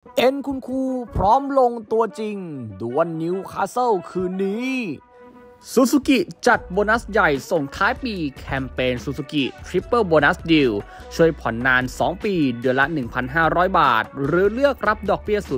คุณครูพร้อมลงตัวจริงดวลนิวคาสเซิลคืนนี้ซูซูกิจัดโบนัสใหญ่ส่งท้ายปีแคมเปญซูซูกิทริปเปิลโบนัสดีลช่วยผ่อนนาน2ปีเดือนละ 1,500 บาทหรือเลือกรับดอกเบี้ย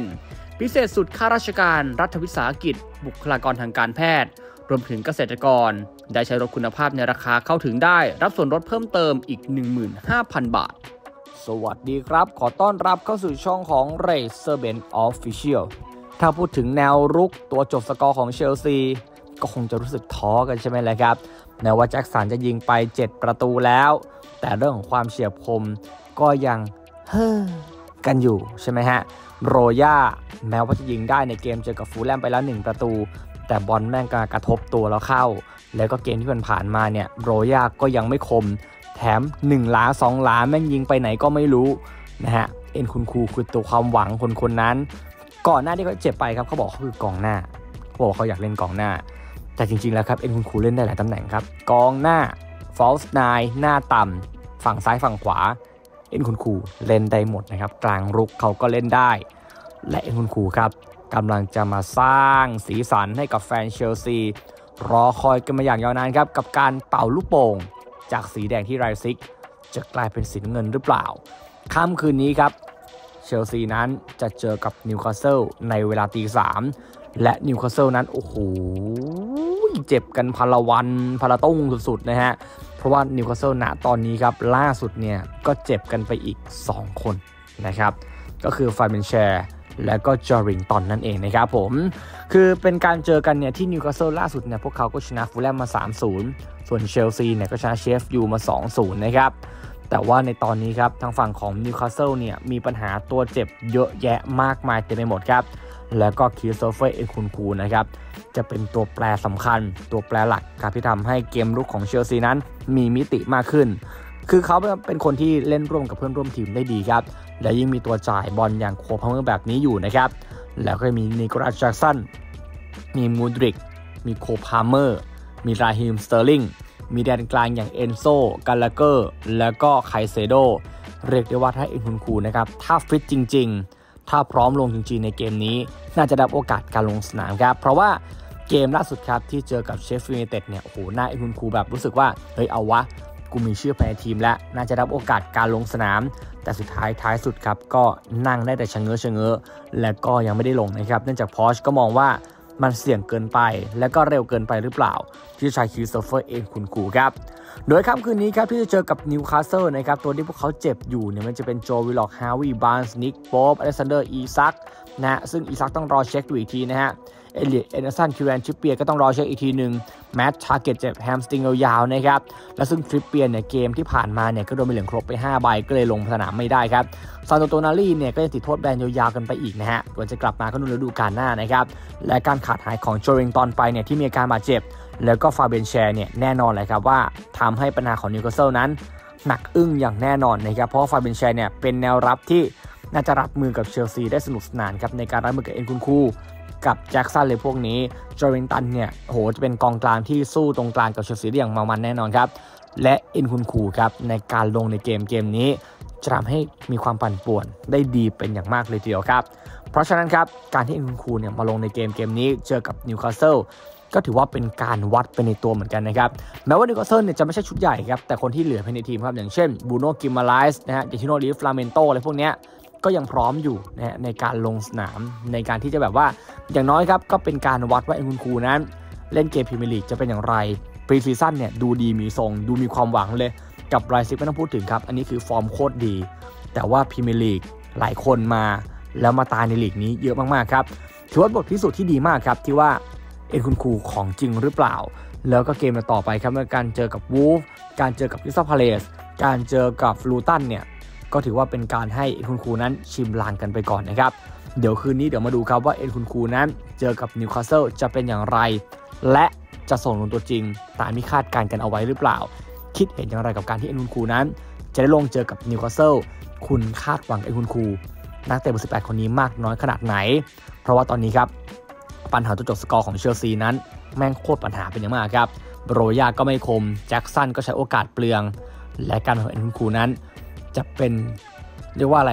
0% พิเศษสุดข้าราชการรัฐวิสาหกิจบุคลากรทางการแพทย์รวมถึงเกษตรกรได้ใช้รถคุณภาพในราคาเข้าถึงได้รับส่วนลดเพิ่มเติมอีก 15,000 บาทสวัสดีครับขอต้อนรับเข้าสู่ช่องของ Racerbenz Official ถ้าพูดถึงแนวรุกตัวจบสกอร์ของเชลซีก็คงจะรู้สึกท้อกันใช่ไหมล่ะครับแม้ว่าแจ็คสันจะยิงไป7ประตูแล้วแต่เรื่องของความเฉียบคมก็ยังกันอยู่ใช่ไหมฮะโรย่าแม้ว่าจะยิงได้ในเกมเจอกับฟูลแลมไปแล้ว1ประตูแต่บอลแม่งกระทบตัวแล้วเข้าแล้วก็เกมที่ผ่านมาเนี่ยโรย่าก็ยังไม่คมแถม1หลา2หลาแม่งยิงไปไหนก็ไม่รู้นะฮะคุณครูคือตัวความหวังคนนั้นก่อนหน้าที่เขาเจ็บไปครับเขาบอกเขาคือกองหน้าเขาบอกเขาอยากเล่นกองหน้าแต่จริงๆแล้วครับคุณครูเล่นได้หลายตำแหน่งครับกองหน้า false nine หน้าต่ำฝั่งซ้ายฝั่งขวาคุณครูเล่นได้หมดนะครับกลางรุกเขาก็เล่นได้และคุณครูครับกำลังจะมาสร้างสีสันให้กับแฟนเชลซีรอคอยกันมาอย่างยาวนานครับกับการเป่าลูกโป่งจากสีแดงที่ไรซิกจะกลายเป็นสีน้ำเงินหรือเปล่าค่ำคืนนี้ครับเชลซีนั้นจะเจอกับนิวคาสเซิลในเวลา 3:00 และนิวคาสเซิลนั้นโอ้โหเจ็บกันพลวันพลตุ้งสุดๆนะฮะเพราะว่านิวคาสเซิลณตอนนี้ครับล่าสุดเนี่ยก็เจ็บกันไปอีก2คนนะครับก็คือฟาเบนแชร์และก็จอริงตันนั่นเองนะครับผมคือเป็นการเจอกันเนี่ยที่นิวคาสเซิลล่าสุดเนี่ยพวกเขาก็ชนะฟูลแลมมา 3-0 ส่วนเชลซีเนี่ยก็ชนะเชฟยูมา 2-0 นะครับแต่ว่าในตอนนี้ครับทางฝั่งของนิวคาสเซิลเนี่ยมีปัญหาตัวเจ็บเยอะแยะมากมายเต็มไปหมดครับแล้วก็คริสโตเฟอร์คุณคูนะครับจะเป็นตัวแปรสำคัญตัวแปรหลักครับที่ทำให้เกมรุกของเชลซีนั้นมีมิติมากขึ้นคือเขาเป็นคนที่เล่นร่วมกับเพื่อนร่วมทีมได้ดีครับและยิ่งมีตัวจ่ายบอลอย่างโคพาเมอร์แบบนี้อยู่นะครับแล้วก็มีนิโคลัสแจ็คสันมีมูดริกมีโคพาเมอร์มีราฮิมสเตอร์ลิงมีแดนกลางอย่างเอนโซกาลาเกอร์แล้วก็ไคเซโดเรียกได้ว่าถ้าคุณครูนะครับถ้าฟิตจริงๆถ้าพร้อมลงจริงๆในเกมนี้น่าจะได้โอกาสการลงสนามครับเพราะว่าเกมล่าสุดครับที่เจอกับเชฟฟิลด์ยูไนเต็ดเนี่ยโอ้โหหน้าคุณครูแบบรู้สึกว่าเฮ้ยเอาวะกูมีชื่อภายในทีมแล้วน่าจะได้โอกาสการลงสนามแต่สุดท้ายสุดครับก็นั่งได้แต่ชะเง้อและก็ยังไม่ได้ลงนะครับเนื่องจากพอชก็มองว่ามันเสี่ยงเกินไปและก็เร็วเกินไปหรือเปล่าที่ชายคริสโตเฟอร์คุณครูครับโดยค่ำคืนนี้ครับที่จะเจอกับนิวคาสเซิลนะครับตัวที่พวกเขาเจ็บอยู่เนี่ยมันจะเป็นโจวิลล็อกฮาวิบาร์นส์นิกโป๊ปอเล็กซานเดอร์อีซักนะซึ่งอีซักต้องรอเช็คดูอีกทีนะฮะเอเลียต เอเดอร์สัน คิวแรน ทริปเปียร์ก็ต้องรอเช็คอีกทีหนึ่งแมตต์ ทาร์เก็ตเจ็บแฮมสตริงยาวๆนะครับและซึ่งทริปเปียร์เนี่ยเกมที่ผ่านมาเนี่ยก็โดนใบเหลืองครบไป5ใบก็เลยลงสนามไม่ได้ครับซานโตนาลีเนี่ยก็ยังติดโทษแบนยาวๆกันไปอีกนะฮะกว่าจะกลับมาก็นู่นฤดูกาลหน้านะครับและการขาดหายของโจริงตันไปเนี่ยที่มีอาการบาดเจ็บแล้วก็ฟาเบนแชร์เนี่ยแน่นอนเลยครับว่าทำให้ปัญหาของนิวคาสเซิลนั้นหนักอึ้งอย่างแน่นอนนะครับเพราะฟาเบนแชร์เนี่ยเป็นแนวรับที่น่าจะรับมือกับเชลซีได้สนุกสนานครับในการรับมือกับคุณครูกับแจ็คสันเลยพวกนี้จอริงตันเนี่ยโหจะเป็นกองกลางที่สู้ตรงกลางกับเชลซีได้อย่างเมามันแน่นอนครับและคุณครูครับในการลงในเกมนี้จะทำให้มีความปั่นป่วนได้ดีเป็นอย่างมากเลยทีเดียวครับเพราะฉะนั้นครับการที่คุณครูเนี่ยมาลงในเกมนี้เจอกับนิวคาสเซิลก็ถือว่าเป็นการวัดไปในตัวเหมือนกันนะครับแม้ว่านิวคาสเซิลเนี่ยจะไม่ใช่ชุดใหญ่ครับแต่คนที่เหลือภายในทีมครับอย่างเช่นบูโน่ กิมมาไลส์นะฮะเดทิโน ลิฟลาเมนโตอะไรพวกนี้ก็ยังพร้อมอยู่นะฮะในการลงสนามในการที่จะแบบว่าอย่างน้อยครับก็เป็นการวัดว่าคุณครูนั้นเล่นเกมพรีเมียร์ลีกจะเป็นอย่างไรพรีซีซั่นเนี่ยดูดีมีทรงดูมีความหวังเลยกับไรซิกไม่ต้องพูดถึงครับอันนี้คือฟอร์มโคตรดีแต่ว่าพรีเมียร์ลีกหลายคนมาแล้วมาตายในลีกนี้เยอะมากๆครับถือว่าบทพิสูจน์ที่ดีมากครับที่ว่าคุณครูของจริงหรือเปล่าแล้วก็เกมต่อไปครับเมื่อการเจอกับวูฟการเจอกับคริสตัลพาเลซการเจอกับลูตันเนี่ยก็ถือว่าเป็นการให้คุณครูนั้นชิมลางกันไปก่อนนะครับเดี๋ยวคืนนี้เดี๋ยวมาดูครับว่าคุณครูนั้นเจอกับนิวคาสเซิลจะเป็นอย่างไรและจะส่งลงตัวจริงตามที่คาดการณ์กันเอาไว้หรือเปล่าคิดเห็นอย่างไรกับการที่คุณครูนั้นจะได้ลงเจอกับนิวคาสเซิลคุณคาดหวังคุณครูนักเตะเบอร์18คนนี้มากน้อยขนาดไหนเพราะว่าตอนนี้ครับปัญหาตัวจบสกอร์ของเชลซีนั้นแม่งโคตรปัญหาเป็นอย่างมากครับโรย่าก็ไม่คมแจ็คสันก็ใช้โอกาสเปลืองและการของคุณครูนั้นจะเป็นเรียกว่าอะไรล่ะ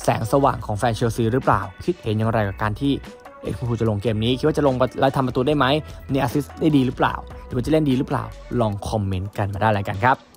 แสงสว่างของแฟนเชลซีหรือเปล่าคิดเห็นอย่างไรกับการที่เอ็กซ์พูจะลงเกมนี้คิดว่าจะลงแล้วทำประตูได้ไหมเนี่ยแอสซิสต์ได้ดีหรือเปล่าหรือว่าจะเล่นดีหรือเปล่าลองคอมเมนต์กันมาได้เลยกันครับ